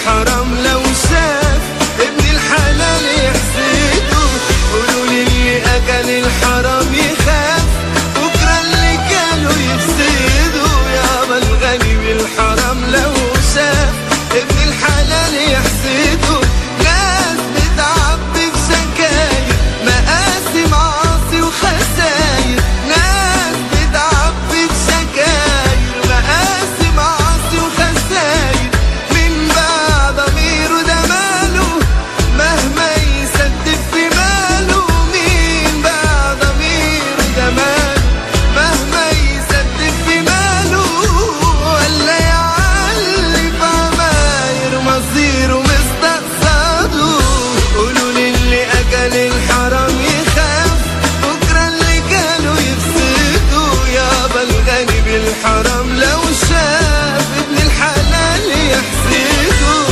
بالحرام لو شاف ابن الحلال يحسده. قولوا لي اللي اكل الحرام يخاف بكره اللي كانوا يفسدوا. يابا الغني بالحرام لو شاف ابن الحلال يحسده. ناس بتعبي بسكاير مقاسي معاصي وخساير. ناس بتعبي بسكاير مقاسي معاصي وخساير. من بعد ضميره ده ماله مهما يسدد في ماله. مين بعد ضميره ده ماله مهما يسدد في ماله. ولا يعلي في عماير مصيره مستقصده. قولوا لي اللي اكل الحرام يخاف بكره اللي كانوا يفسدوا. يابا الغني بالحرام لو شاف ابن الحلال يحسده.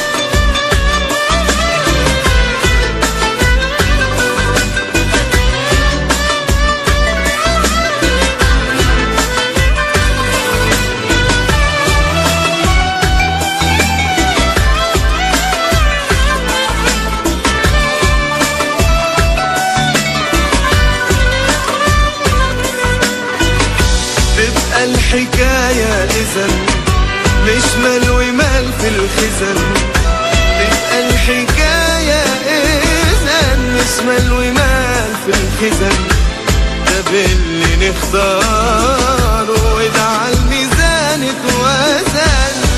تبقى الحكاية إذن مش مال ومال في الخزن. تبقى الحكاية إذن مش مال ومال في الخزن. ده باللي نختاره وده على الميزان اتوزن.